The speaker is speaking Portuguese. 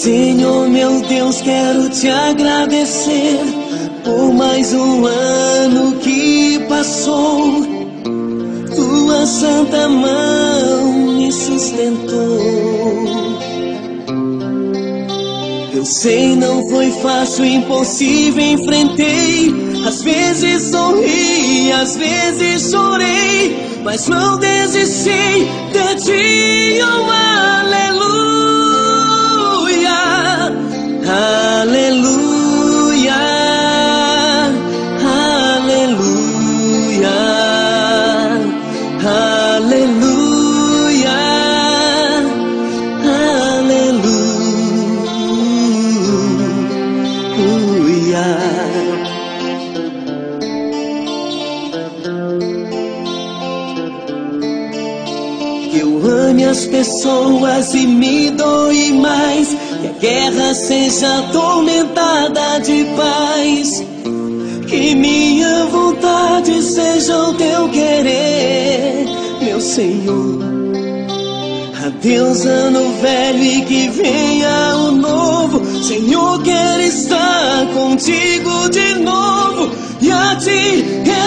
Senhor meu Deus, quero te agradecer por mais um ano que passou. Tua santa mão me sustentou. Eu sei, não foi fácil, impossível, enfrentei. Às vezes sorri, às vezes chorei, mas não desisti de ti, oh aleluia, aleluia, aleluia, aleluia, aleluia. Que eu ame as pessoas e me doe mais, que a guerra seja atormentada de paz, que minha vontade seja o teu querer, meu Senhor. Adeus ano velho e que venha o novo. Senhor, quero estar contigo de novo e a ti